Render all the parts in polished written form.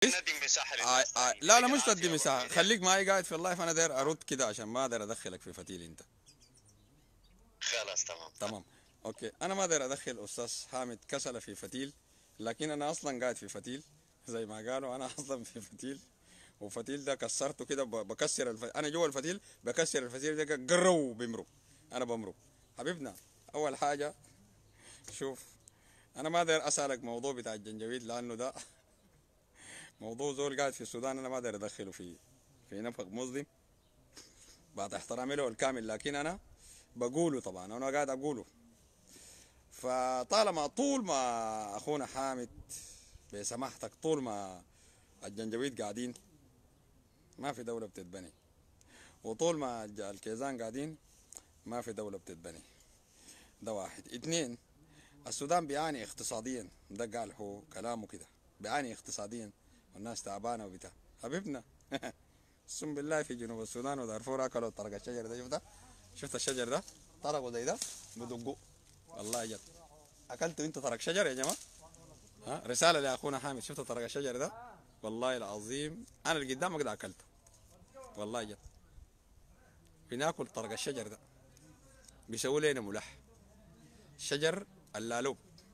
كويس. ندي مساحه للناس ثاني لا لا، يديك مش تدي العافيه مساحه، برضه. خليك معي قاعد في اللايف، انا داير ارد كده عشان ما داير ادخلك في فتيل انت. خلاص تمام. تمام. اوكي، انا ما داير ادخل استاذ حامد كسله في فتيل، لكن انا اصلا قاعد في فتيل زي ما قالوا، انا اصلا في فتيل. وفتيل ده كسرته كده، بكسر انا جوا الفتيل بكسر الفتيل ده قرو بمرو. انا بمرو حبيبنا. اول حاجه، شوف، انا ما داير اسالك موضوع بتاع الجنجويد لانه ده موضوع زول قاعد في السودان، انا ما داير ادخله في نفق مظلم بعد احترامي له الكامل، لكن انا بقوله طبعا، انا قاعد اقوله. فطالما طول ما اخونا حامد بسماحتك، طول ما الجنجويد قاعدين ما في دولة بتتبني، وطول ما الكيزان قاعدين ما في دولة بتتبني. ده واحد. اتنين، السودان بيعاني اقتصاديا، ده قال هو كلامه كده، بيعاني اقتصاديا والناس تعبانة وبتاع. حبيبنا اقسم بالله في جنوب السودان ودارفور اكلوا طرق الشجر ده. شفت الشجر ده طرقوا زي ده بدقوا. والله جد اكلتوا انتوا طرق شجر يا جماعه؟ ها، رساله لاخونا حامد، شفت طرق الشجر ده؟ والله العظيم انا اللي قدامك ده اكلته. والله جد بناكل طرق الشجر ده، بيسووا لنا ملح. شجر اللالوب،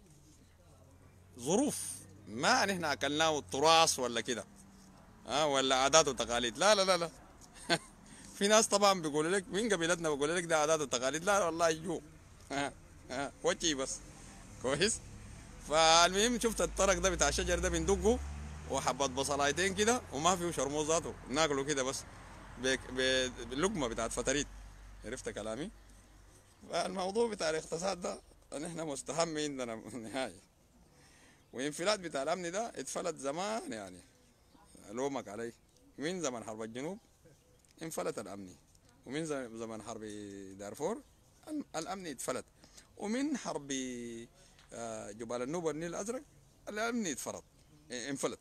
ظروف، ما نحن اكلناه التراث ولا كده، ها، ولا عادات وتقاليد. لا لا لا لا. في ناس طبعا بيقولوا لك من قبيلتنا، بيقولوا لك ده عادات وتقاليد. لا والله يجوا ها، ها وجهي بس. كويس. فالمهم شفت الطرق ده بتاع الشجر ده بندقه، وحبة بصلايتين كده، وما فيه شرموز ذاته، ناكله كده بس باللقمة بتاعت فتريت. عرفت كلامي؟ فالموضوع بتاع الاقتصاد ده نحن مستهم عندنا نهائي. وانفلات بتاع الامن ده اتفلت زمان يعني، الومك علي. من زمن حرب الجنوب انفلت الامني، ومن زمن حرب دارفور الامن اتفلت، ومن حرب جبال النوبة والنيل الازرق الامن اتفرط، انفلت.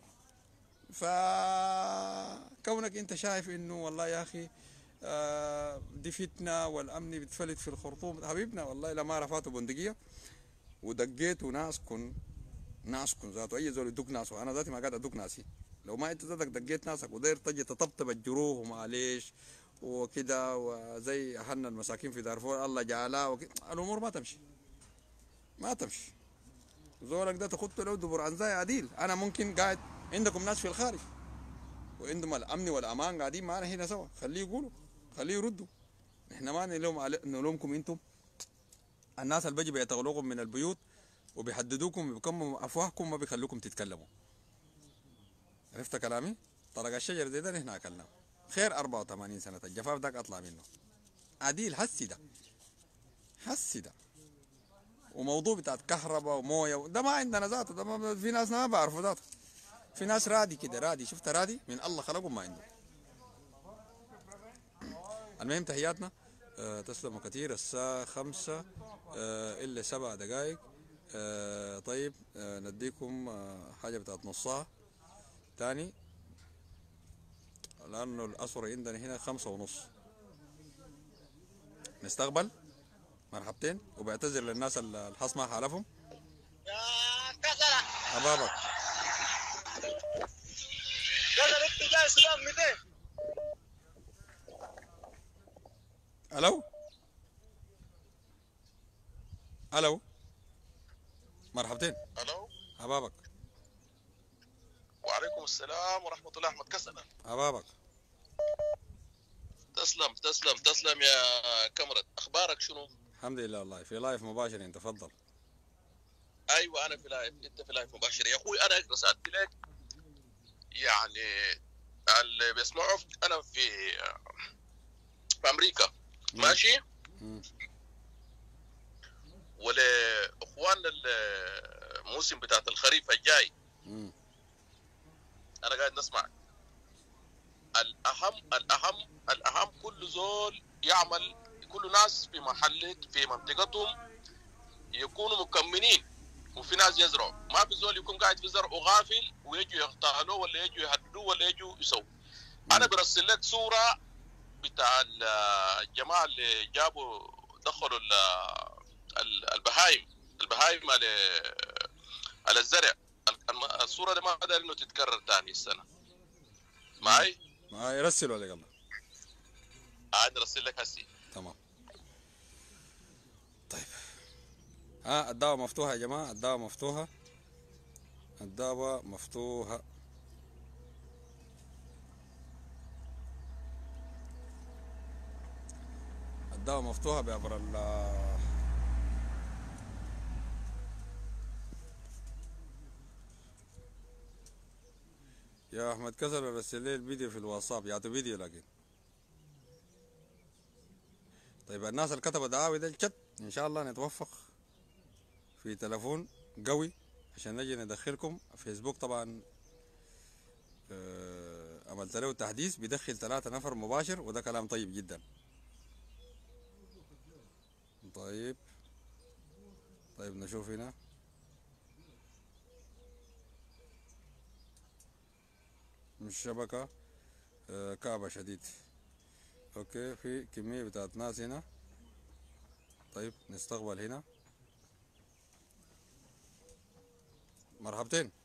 فكونك انت شايف انه والله يا اخي دي فتنه والامن بتفلت في الخرطوم، حبيبنا والله لما رفعتوا بندقيه ودقيتوا ناسكم ذاته، اي زول يدق ناسه، انا ذاتي ما قاعد ادق ناسي. لو ما انت ذاتك دقيت ناسك وداير تجي تطبطب الجروح ومعليش وكده، وزي اهلنا المساكين في دارفور الله جعلها الامور ما تمشي، ما تمشي. زولك ده تخط له دبر عن زي عديل. انا ممكن قاعد عندكم ناس في الخارج وعندهم الامن والامان قاعدين معنا هنا سوا، خليه يقولوا، خليه يردوا. احنا ما نلومكم انتم، الناس اللي بيجي بيتغلوكم من البيوت وبيحددوكم بكم افواهكم ما بيخلوكم تتكلموا. عرفت كلامي؟ طرق الشجر زي ده نحن اكلناه خير 84 سنه، الجفاف داك اطلع منه عديل. حسي ده، حسي ده. وموضوع بتاعت كهرباء ومويه ده ما عندنا ذاته، ده ما في ناس ما بعرفوا ذاته. في ناس رادي كده، رادي، شفت رادي من الله خلقهم ما عنده. المهم تحياتنا. تسلموا كثير. الساعة 5 إلا 7 دقائق. طيب نديكم حاجة بتاعت نص ساعة تاني، لأنه الأسرة عندنا هنا 5:30. نستقبل مرحبتين، وبعتذر للناس اللي الحص ما حالفهم. يا كسرة أبابك. كسرة اتجاه السودان 200. ألو ألو، مرحبتين. الو. أبابك. وعليكم السلام ورحمه الله. احمد كسنه. أبابك. تسلم تسلم تسلم يا كاميرا، اخبارك شنو؟ الحمد لله والله في لايف مباشر، انت تفضل. ايوه انا في لايف، انت في لايف مباشر يا اخوي. انا رسالتي لك يعني اللي بيسمعوا انا في امريكا ماشي، مم. ولاخواننا الموسم بتاعت الخريف الجاي مم. انا قاعد نسمع. الاهم كل زول يعمل، كل ناس في في منطقتهم يكونوا مكمنين، وفي ناس يزرعوا. ما في زول يكون قاعد في زرع وغافل ويجوا يغتالوه ولا يجوا يهددوه ولا يجوا يسووا. انا برسل لك صوره بتاع الجماعه اللي جابوا دخلوا البهايم على الزرع الصورة دي ما داير انه تتكرر تاني السنة. معي؟ ما يرسل ولا يلا. عاد ارسل لك هسي. تمام. طيب ها الدعوة مفتوحة يا جماعة، الدعوة مفتوحة، الدعوة مفتوحة. الدعوة مفتوحة بعبر يا أحمد كسر أرسل لي الفيديو في الواتساب، يعطي فيديو لكن. طيب الناس اللي كتبوا دعاوي ده الشت إن شاء الله نتوفق في تلفون قوي عشان نجي ندخلكم. فيسبوك طبعا عملت له تحديث بيدخل 3 نفر مباشر، وده كلام طيب جدا. طيب نشوف هنا. مش شبكة كعبة شديد. اوكي في كمية بتاعت ناس هنا. طيب نستقبل هنا. مرحبتين.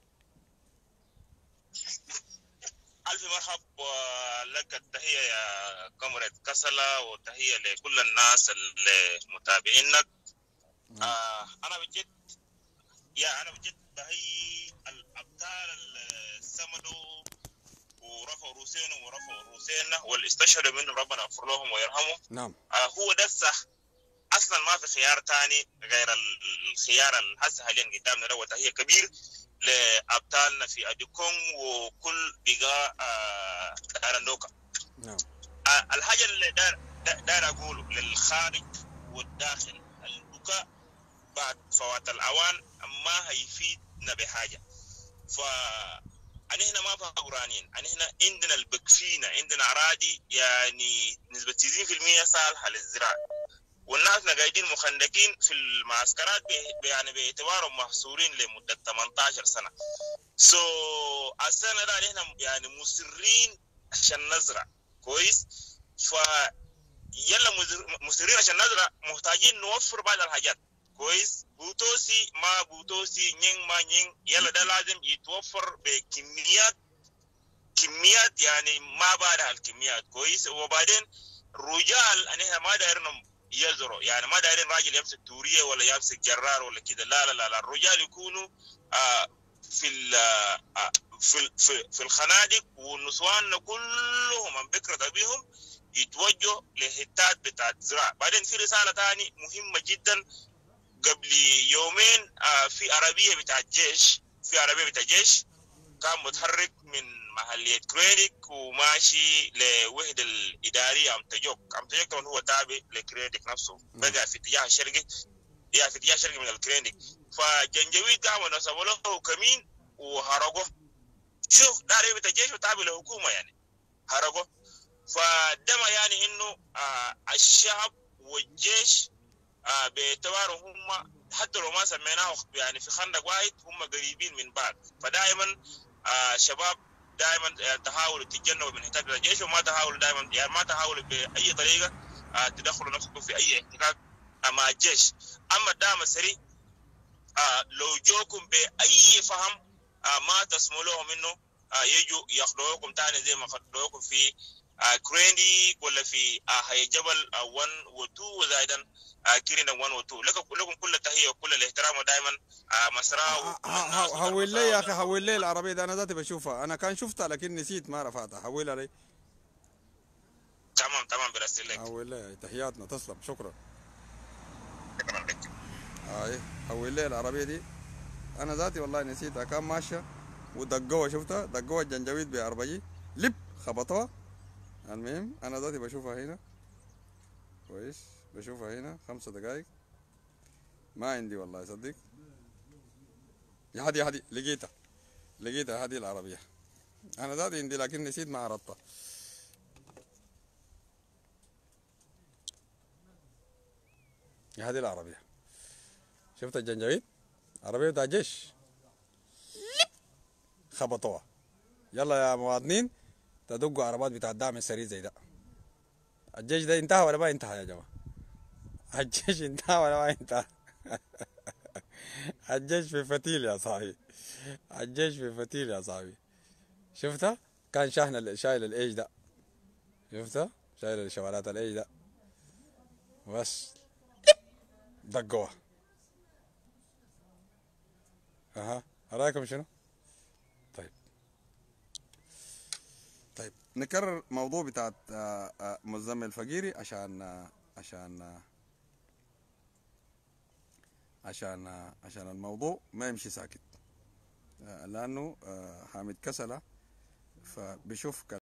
ألف مرحب لك. التحية يا كاميرا كسلة، وتحية لكل الناس اللي متابعينك. أنا بجد بهي الأبطال اللي سمدوا ورفعوا روسينا واللي استشهدوا منهم، ربنا يغفر لهم ويرحمهم. نعم. هو ده الصح. أصلا ما في خيار تاني غير الخيار اللي هسه حاليا قدامنا ده. وتحية كبير لأبطالنا في أديكونغ وكل بقاء دارندوكا. نعم. الحاجة اللي دار أقوله للخارج والداخل، البكاء بعد فوات الأوان ما هيفيدنا بحاجة. هنا ما فقرانين، هنا عندنا البكفينا، عندنا أراضي يعني نسبة 90% صالحة للزراعة، والناس قاعدين مخندقين في المعسكرات يعني باعتبارهم محصورين لمدة 18 سنة. السنة ده احنا يعني مصرين عشان نزرع كويس. يلا مصرين عشان نزرع، محتاجين نوفر بعض الحاجات كويس. بوتوسي ما بوتوسي، نين ما نين، يلا ده لازم يتوفر بكميات يعني ما بعدها الكميات كويس. وبعدين الرجال احنا ما دايرين يزرعوا، يعني ما دايرين راجل يمسك توريه ولا يمسك جرار ولا كده، لا الرجال يكونوا في الخنادق، والنسوان كلهم من بكرة بهم يتوجهوا للحتات بتاعت زراعة. بعدين في رسالة تاني مهمة جدا. قبل يومين في عربية بتاعت جيش كان متحرك من محلية كريديك وماشي لوحدة الإدارية أمتجوك طبعا هو تابع لكريديك نفسه، بقى في اتجاه الشرقي، في اتجاه الشرقي من الكريديك. فجنجويد قاموا نصبوا له كمين وهرقوه. شوف ده عربية الجيش وتابع للحكومة يعني هرقوه. فدما يعني إنه الشعب والجيش باعتبارهم هم حتى لو ما سميناه يعني في خندق واحد هم قريبين من بعض. فدائما شباب دائما تحاولوا تتجنبوا من حتات الجيش، وما تحاولوا دائما يعني ما تحاولوا باي طريقه تدخلوا نفسكم في اي احتكاك مع الجيش. اما الدعم السريع لو جوكم باي فهم ما تسموا لهم انه يجوا ياخذوكم تاني زي ما خدوكم في كرينديك ولا في هي جبل 1 و2 وزايدا كيرينا 1 و2. لكم كل التحيه وكل الاحترام، ودائما مسراه. حول لي يا اخي، حول لي العربيه ده، انا ذاتي بشوفها، انا كان شفتها لكن نسيت ما رفعتها. حولها لي. تمام برسل لك. حول لي. تحياتنا، تسلم، شكرا. شكرا لك. حول لي العربيه دي، انا ذاتي والله نسيتها، كان ماشيه ودقوها، شفتها دقوها الجنجويد بعربيه لب خبطوها. المهم انا ذاتي بشوفها هنا كويس، بشوفها هنا 5 دقائق. ما عندي والله صدق. يا هدي لقيتها هذه العربية. انا ذاتي عندي لكن نسيت ما عرضتها. يا هذه العربية، شفت الجنجويد؟ عربية بتاع جيش خبطوها. يلا يا مواطنين تدقوا عربات بتاع الدعم السريع زي ده. الجيش ده انتهى ولا ما انتهى يا جماعة؟ الجيش انتهى ولا ما انتهى؟ الجيش في فتيل يا صاحبي. الجيش في فتيل يا صاحبي. شفتها؟ كان شايل الايش ده. شفتها؟ شايل شوالات الايش ده. بس دقوها. اها، رايكم شنو؟ طيب. طيب نكرر موضوع بتاعت مزمل فقيري عشان الموضوع ما يمشي ساكت. لانه حامد كسلة فبيشوف